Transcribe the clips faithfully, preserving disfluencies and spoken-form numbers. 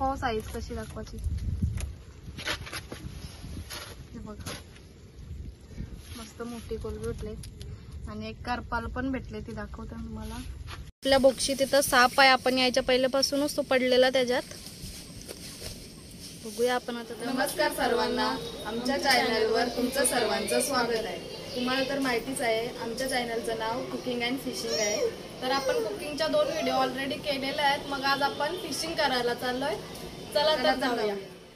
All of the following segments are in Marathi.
दाखवा साईज कशी दाखवायची. हे बघा मस्त मोठी कोलबी भेटले आणि एक करपाल पण भेटले, ती दाखवते तुम्हाला. आपल्या बोक्षी तिथं साप आहे, आपण यायच्या पहिल्यापासूनच तो पडलेला त्याच्यात. बघूया आपण आता. नमस्कार सर्वांना, आमच्या चॅनलवर तुमचं सर्वांचं स्वागत आहे. तुम्हाला तर माहितीच आहे आमच्या चॅनलचं नाव कुकिंग अँड फिशिंग आहे. तर आपण कुकिंगच्या दोन व्हिडिओ ऑलरेडी केलेले आहेत. मग आज आपण फिशिंग करायला चाललोय. चला तर जाऊया.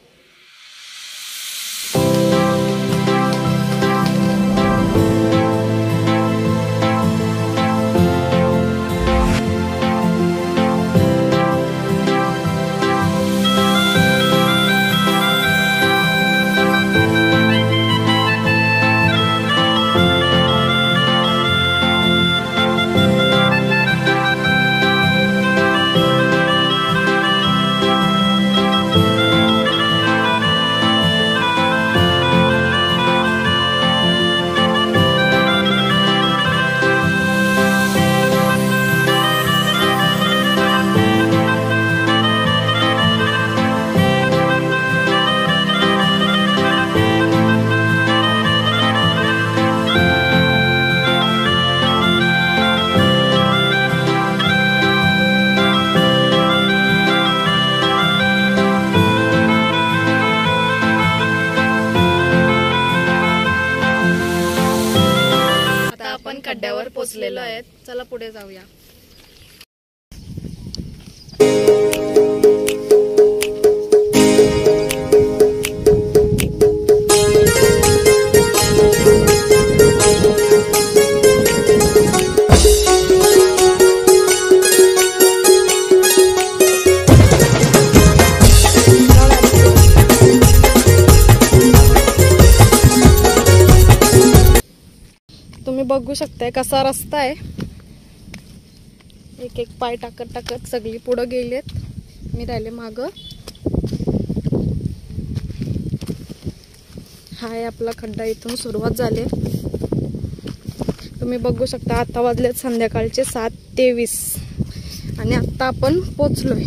खड्ड्यावर पोचलेलो आहेत. चला पुढे जाऊया. तुम्ही बघू शकताय कसा रस्ता आहे. एक एक पाय टाकत टाकत सगळी पुढे गेलेत, मी राहिले माग. हा आहे आपला खड्डा, इथून सुरुवात झाली. तुम्ही बघू शकता आता वाजलेत संध्याकाळचे सात तेवीस आणि आता आपण पोचलोय.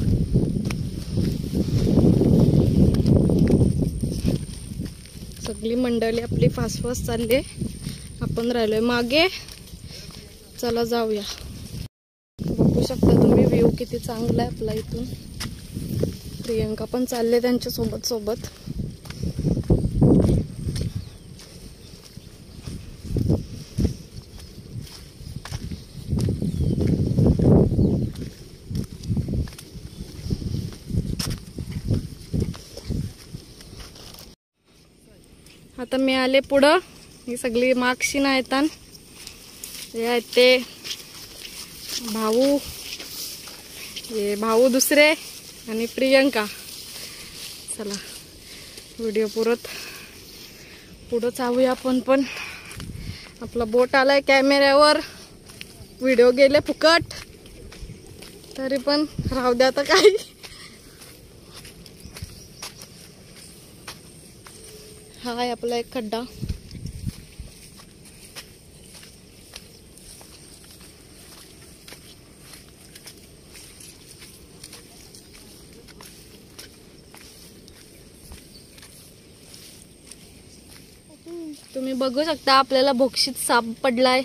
सगळी मंडळी आपली फास्ट फास्ट चालले, आपण राहिलोय मागे. चला जाऊया. बघू शकता तुम्ही व्ह्यू किती चांगला आहे आपला इथून. प्रियंका पण चालले त्यांच्या सोबत सोबत. आता मी आले पुढं. ही सगळी मागशी ना येतात. हे आहेत ते भाऊ, हे भाऊ दुसरे आणि प्रियंका. चला व्हिडिओ पुरत पुढं चालूया आपण. पण आपला बोट आलाय कॅमेऱ्यावर, व्हिडिओ गेले फुकट, तरी पण राहू द्या आता काही. हा आहे आपला एक खड्डा. तुम्ही बघू शकता आपल्याला बोक्षीत साप पडलाय.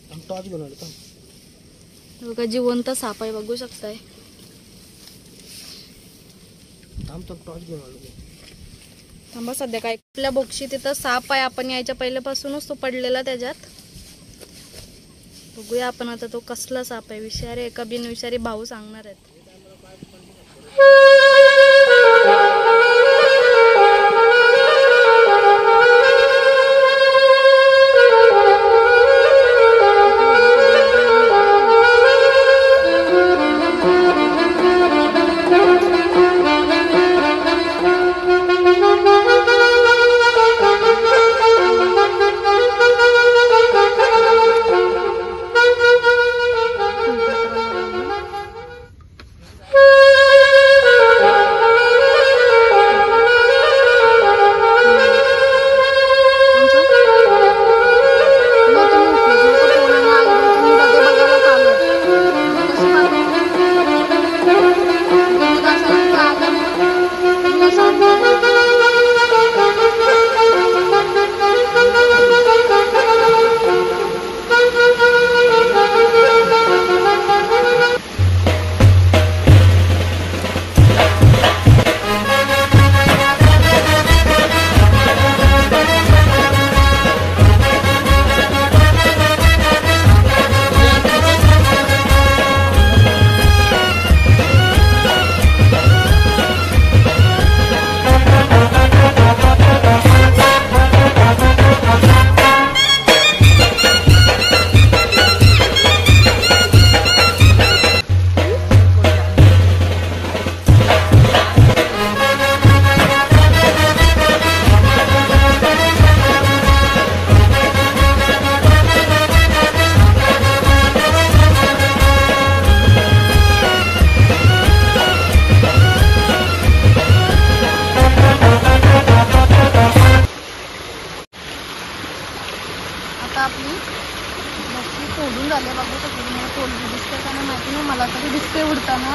बघा जिवंत साप आहे, बघू शकताय. थांबा सध्या काय. आपल्या बोक्षीत तिथं साप आहे, आपण यायच्या पहिल्यापासूनच तो पडलेला त्याच्यात. बघूया आपण आता तो कसला साप आहे. विषारी एका बिनविषारी भाऊ सांगणार आहेत. फोडून झाले बघू शकतो तुम्हाला कोलबी दिसते का नाही माहिती नाही, मला तरी दिसते उडताना.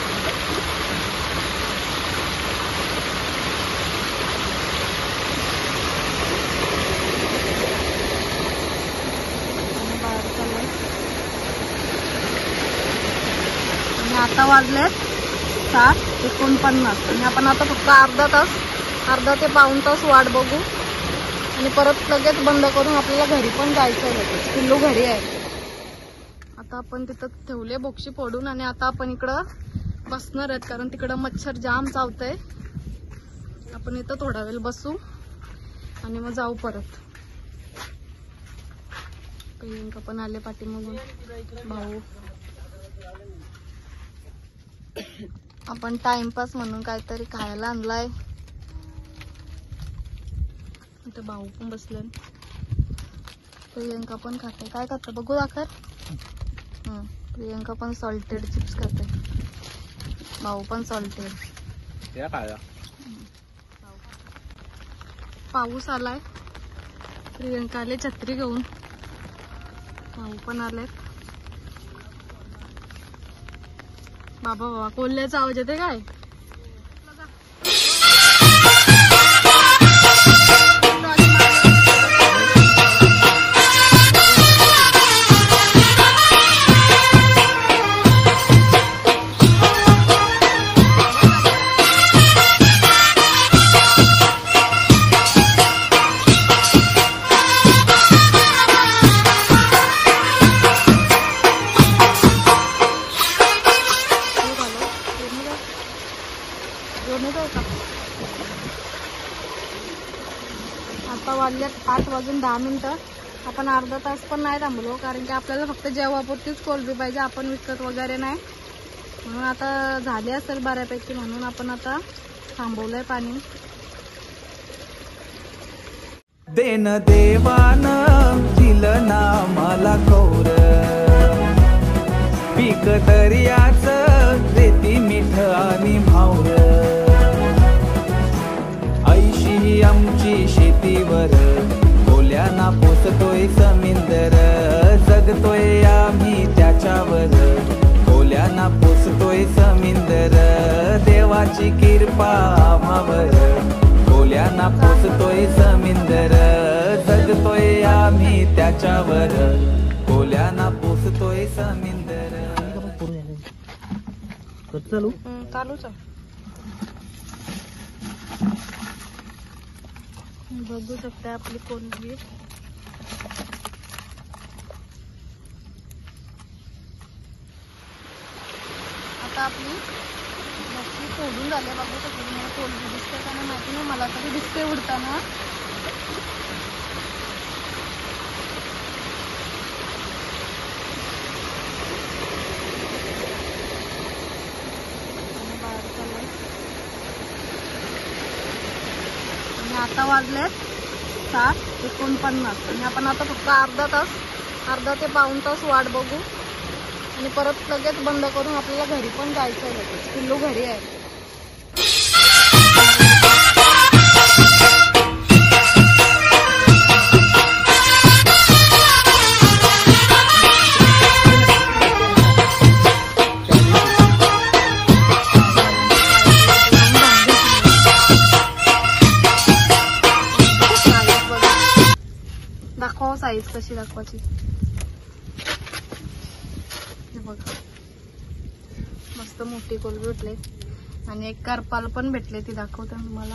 आणि बाहेर चाललंय. आणि आता वाजलेत सात एकोणपन्नास आणि आपण आता फक्त अर्धा तास अर्धा ते पाऊण तास वाट बघू आणि परत लगेच बंद करून आपल्याला घरी पण जायचं आहे. पिल्लू घरी आहे. आता आपण तिथं ठेवले बोक्षी फोडून आणि आता आपण इकडं बसणार आहेत कारण तिकडं मच्छर जाम चावतंय. आपण इथं थोडा वेळ बसू आणि मग जाऊ परत. प्रियंका पण आले पाठीमागून, भाऊ. आपण टाइमपास म्हणून काहीतरी खायला आणलाय. इथं भाऊ पण बसले. प्रियंका पण खाते. काय खाते बघू दाखर. हम्म प्रियंका पण सॉल्टेड चिप्स खाते. भाऊ पण सॉल्टेड. पाऊस आलाय. प्रियंका आले छत्री घेऊन. भाऊ पण आले. बाबा बाबा कोल्ह्याचा आवाज येते काय. आता वाजल्यात आठ वाजून दहा मिनिटं. आपण अर्धा तास पण नाही थांबलो कारण की आपल्याला फक्त जेवापुरतीच कोलबी पाहिजे. आपण विकत वगैरे नाही म्हणून आता झाली असेल बऱ्यापैकी म्हणून आपण आता थांबवलंय पाणी. देन देवान दिलं ना मला कौर पीक दर्याच रेती मिठ आणि भावर ऐशी आमची शेतीवर कोल्याना पोसतोय समिंदर जगतोय आम्ही त्याच्यावर कोल्याना पोसतोय समिंदर देवाची कृपा आम्हावर कोल्याना पोसतोय समिंदर जगतोय आम्ही त्याच्यावर कोल्याना पोसतोय समिंदर. चालू चालूच बघू शकता आपली कोलबी. आता आपली मच्छी फोडून झाले बघू शकतो तुम्हाला कोलबी दिसते का नाही माहिती नाही, मला तरी दिसते उडताना. आता वाजलेत सात एकोणपन्नास आणि आपण आता फक्त अर्धा तास अर्धा ते पाऊण तास वाट बघू आणि परत लगेच बंद करून आपल्याला घरी पण जायचं आहे. पिल्लू घरी आहे. दाखवा साईज कशी दाखवायची. हे बघा मस्त मोठी कोलबी भेटले आणि एक करपाल पण भेटले. ती दाखवते तुम्हाला.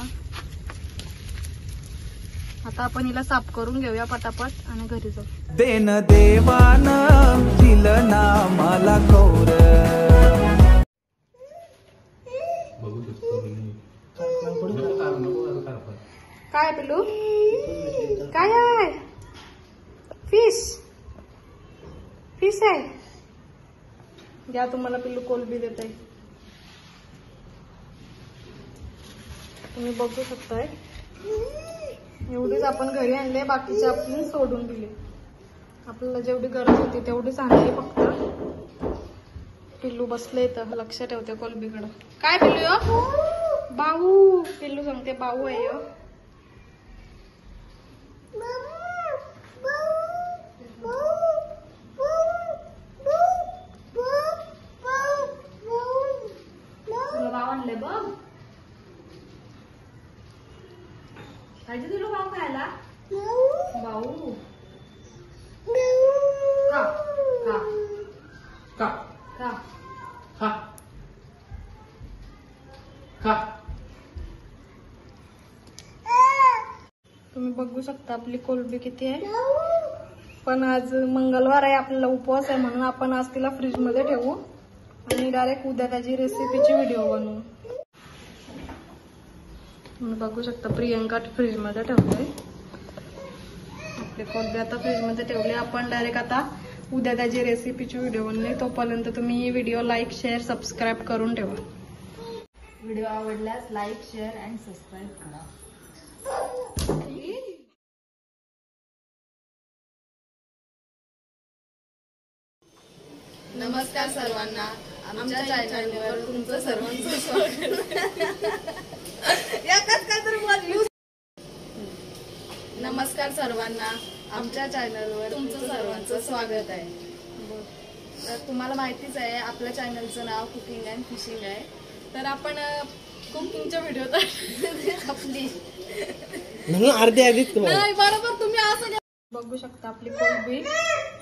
आता आपण हिला साफ करून घेऊया पटापट आणि घरी जाऊ. देन देवान दिलं ना मला कौर काय पिल्लू काय आहे. फिश फिश आहे. द्या तुम्हाला पिल्लू कोलबी देत आहे. तुम्ही बघू शकताय एवढीच आपण घरी आणले, बाकीचे आपण सोडून दिले. आपल्याला जेवढी गरज होती तेवढीच आणली फक्त. पिल्लू बसले तर लक्ष ठेवते कोलबीकडं. काय पिल्लू बाऊ. पिल्लू सांगते बाऊ आहे. खायला भाऊ खा खा खा खा खा खा. तुम्ही बघू शकता आपली कोलंबी किती आहे. पण आज मंगळवार आहे, आपल्याला उपवास आहे, म्हणून आपण आज तिला फ्रीज मध्ये ठेवू आणि डायरेक्ट उद्या त्याची रेसिपीची व्हिडिओ बनवू. तुम्ही बघू शकता प्रियंका फ्रीज मध्ये ठेवते आपली कोलंबी. आता फ्रीज मध्ये ठेवली आपण, डायरेक्ट आता उद्या त्याची रेसिपीची व्हिडिओ बनवली. तोपर्यंत तुम्ही ही व्हिडिओ लाईक शेअर सबस्क्राईब करून ठेवा. व्हिडिओ आवडल्यास लाईक शेअर अँड सबस्क्राईब करा. नमस्कार सर्वांना, आमच्या चॅनलवर तुमचं सर्वांचं स्वागत. एकच काहीतरी बोल. नमस्कार सर्वांना, आमच्या चॅनलवर तुमचं सर्वांचं स्वागत आहे. तर तुम्हाला माहितीच आहे आपल्या चॅनलचं नाव कुकिंग अँड फिशिंग आहे. तर आपण कुकिंगच्या व्हिडिओ तर आपली म्हणून अर्धे आधीच नाही बरोबर तुम्ही असं बघू शकता आपली कोलंबी